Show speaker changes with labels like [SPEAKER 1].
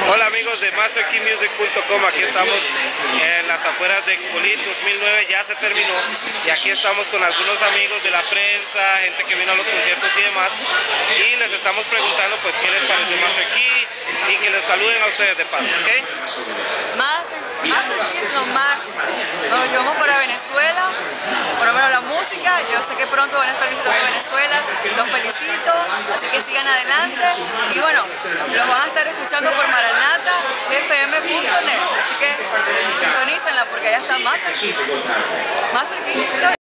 [SPEAKER 1] Hola amigos de MasterKeyMusic.com, aquí estamos en las afueras de Expolit 2009, ya se terminó y aquí estamos con algunos amigos de la prensa, gente que vino a los conciertos y demás, y les estamos preguntando pues qué les pareció Master Key y que les saluden a ustedes de paso, ¿ok?
[SPEAKER 2] Master Key es lo máximo. Nos llevamos para Venezuela, por lo menos la música. Yo sé que pronto van a estar visitando Venezuela, los felicito, así que sigan adelante. Y bueno, los van a estar escuchando por maranatafm.net, así que sintonícenla porque allá está Master Key.